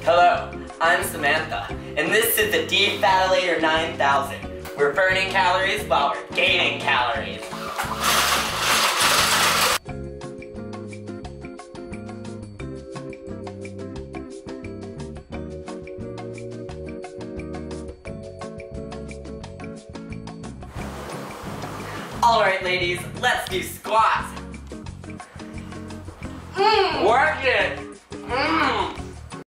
Hello, I'm Samantha, and this is the Defatilator 9000. We're burning calories while we're gaining calories. Alright ladies, let's do squats. Work it!